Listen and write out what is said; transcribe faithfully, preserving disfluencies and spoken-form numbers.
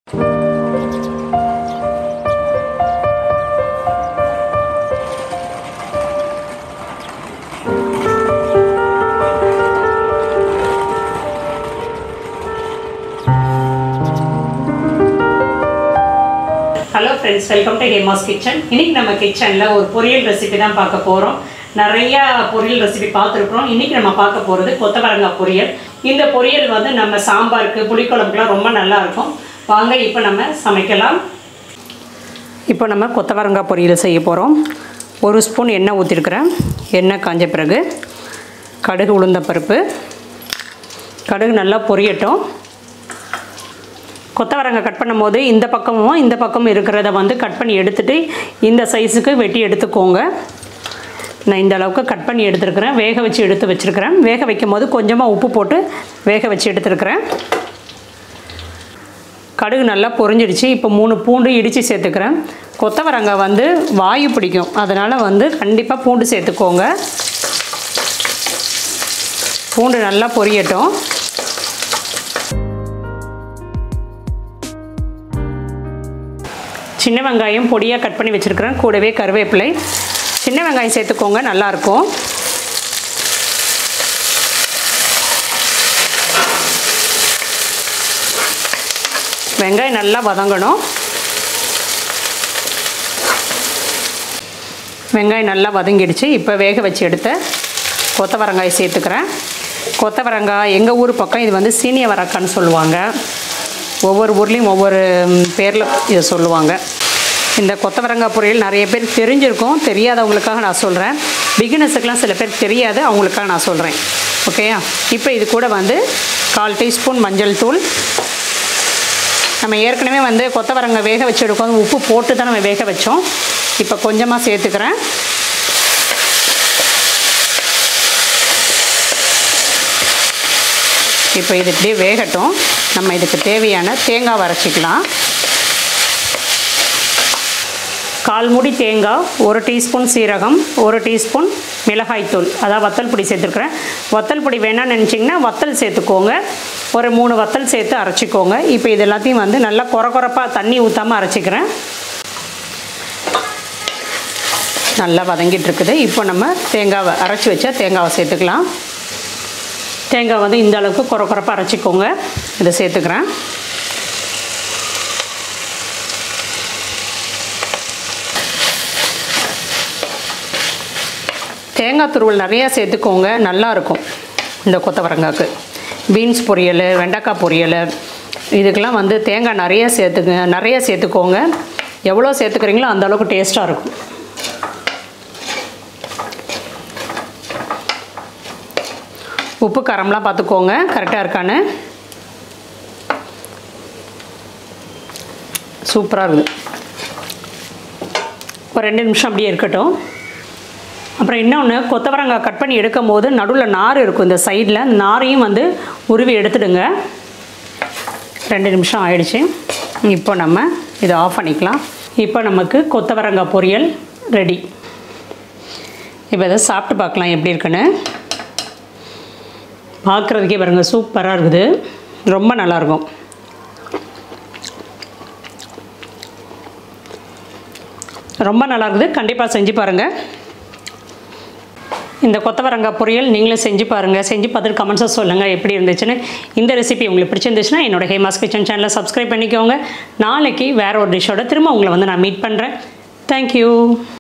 Hello friends, welcome to Hema's kitchen. இன்னைக்கு நம்ம கிச்சன்ல ஒரு பொரியல் ரெசிபி தான் பார்க்க போறோம். நிறைய பொரியல் ரெசிபி பார்த்திருக்கோம். இன்னைக்கு நம்ம பார்க்க போறது கொத்தவரங்காய் பொரியல். இந்த பொரியல் வந்து நம்ம சாம்பாருக்கு, புளிக்குழம்புக்குலாம் ரொம்ப நல்லா இருக்கும். வாங்க இப்போ நம்ம சமைக்கலாம். இப்போ நம்ம கொத்தவரங்காய் பொரியல் செய்ய போறோம். ஒரு ஸ்பூன் எண்ணெய் ஊத்திருக்கேன். எண்ணெய் காஞ்ச பிறகு கடுகு உளுந்த பருப்பு. கடுகு நல்லா பொரியட்டும். கொத்தவரங்காய் கட் பண்ணும்போது இந்த பக்கமும் இந்த பக்கமும் இருக்கிறத வந்து கட் பண்ணி எடுத்துட்டு இந்த சைஸுக்கு வெட்டி எடுத்துக்கோங்க. நான் இந்த அளவுக்கு கட் பண்ணி எடுத்துருக்கிறேன். வேக வச்சு எடுத்து வச்சுருக்கிறேன். வேக வைக்கும் போது கொஞ்சமாக உப்பு போட்டு வேக வச்சு எடுத்துருக்கிறேன். கடுகு நல்லா பொரிஞ்சிடுச்சு. இப்போ மூணு பூண்டு இடித்து சேர்த்துக்கிறேன். கொத்தவரங்காய் வந்து வாயு பிடிக்கும், அதனால் வந்து கண்டிப்பாக பூண்டு சேர்த்துக்கோங்க. பூண்டு நல்லா பொரியட்டும். சின்ன வெங்காயம் பொடியாக கட் பண்ணி வச்சுருக்கிறேன். கூடவே கருவேப்பிலை. சின்ன வெங்காயம் சேர்த்துக்கோங்க, நல்லாயிருக்கும். வெங்காயம் நல்லா வதங்கணும். வெங்காயம் நல்லா வதங்கிடுச்சு. இப்போ வேக வச்சு எடுத்த கொத்தவரங்காய் சேர்த்துக்கிறேன். கொத்தவரங்காய் எங்கள் ஊர் பக்கம் இது வந்து சீனிய வரக்கான்னு சொல்லுவாங்க. ஒவ்வொரு ஊர்லேயும் ஒவ்வொரு பேரில் இதை சொல்லுவாங்க. இந்த கொத்தவரங்காய் பொரியல் நிறைய பேர் தெரிஞ்சிருக்கும். தெரியாதவங்களுக்காக நான் சொல்கிறேன். பிகினர்ஸுக்கெலாம் சில பேர் தெரியாது, அவங்களுக்காக நான் சொல்கிறேன். ஓகேயா? இப்போ இது கூட வந்து கால் டீஸ்பூன் மஞ்சள் தூள். நம்ம ஏற்கனவே வந்து கொத்தவரங்காய் வேக வச்சு எடுக்கும் உப்பு போட்டு தான் நம்ம வேக வச்சோம். இப்போ கொஞ்சமாக சேர்த்துக்கிறேன். இப்போ இது இப்படியே வேகட்டும். நம்ம இதுக்கு தேவையான தேங்காய் அரைச்சிக்கலாம். கால் மூடி தேங்காய், ஒரு டீஸ்பூன் சீரகம், ஒரு டீஸ்பூன் மிளகாய்த்தூள், அதாவது வத்தல் பொடி சேர்த்துருக்குறேன். வத்தல் பொடி வேணான்னு நினச்சிங்கன்னா வத்தல் சேர்த்துக்கோங்க. ஒரு மூணு வத்தல் சேர்த்து அரைச்சிக்கோங்க. இப்போ இது எல்லாத்தையும் வந்து நல்லா கொர கொரப்பாக தண்ணி ஊற்றாமல் அரைச்சிக்கிறேன். நல்லா வதங்கிட்டு இருக்குது. இப்போ நம்ம தேங்காவை அரைச்சி வச்சா தேங்காவை சேர்த்துக்கலாம். தேங்காய் வந்து இந்த அளவுக்கு கொர கொரப்பாக அரைச்சிக்கோங்க. இதை சேர்த்துக்கிறேன். தேங்காய் துருவல் நிறையா சேர்த்துக்கோங்க, நல்லாயிருக்கும் இந்த கொத்தவரங்காய்க்கு. பீன்ஸ் பொரியல், வெண்டைக்காய் பொரியல், இதுக்கெல்லாம் வந்து தேங்காய் நிறையா சேர்த்துக்க நிறையா சேர்த்துக்கோங்க. எவ்வளோ சேர்த்துக்கிறீங்களோ அந்த அளவுக்கு டேஸ்ட்டாக இருக்கும். உப்பு காரம்லாம் பார்த்துக்கோங்க கரெக்டாக இருக்கான்னு. சூப்பராக இருக்குது. ஒரு ரெண்டு நிமிஷம் அப்படியே இருக்கட்டும். அப்புறம் இன்னொன்று, கொத்தவரங்காய் கட் பண்ணி எடுக்கும் போது நடுவில் நார் இருக்கும் இந்த சைடில். அந்த நாரையும் வந்து உருவி எடுத்துடுங்க. ரெண்டு நிமிஷம் ஆயிடுச்சு. இப்போ நம்ம இதை ஆஃப் பண்ணிக்கலாம். இப்போ நமக்கு கொத்தவரங்காய் பொரியல் ரெடி. இப்போ இதை சாப்பிட்டு பார்க்கலாம் எப்படி இருக்குன்னு. பார்க்குறதுக்கே பாருங்கள், சூப்பராக இருக்குது. ரொம்ப நல்லாயிருக்கும். ரொம்ப நல்லா இருக்குது. கண்டிப்பாக செஞ்சு பாருங்கள். இந்த கொத்தவரங்காய் பொரியல் நீங்களும் செஞ்சு பாருங்கள். செஞ்சு பார்த்துட்டு கமெண்ட்ஸை சொல்லுங்கள் எப்படி இருந்துச்சுன்னு. இந்த ரெசிபி உங்களுக்கு பிடிச்சிருந்துச்சுன்னா என்னோட ஹேமாஸ் கிச்சன் சேனலை சப்ஸ்கிரைப் பண்ணிக்கோங்க. நாளைக்கு வேறு ஒரு டிஷ்ஷோட திரும்ப உங்களை வந்து நான் மீட் பண்ணுறேன். தேங்க்யூ.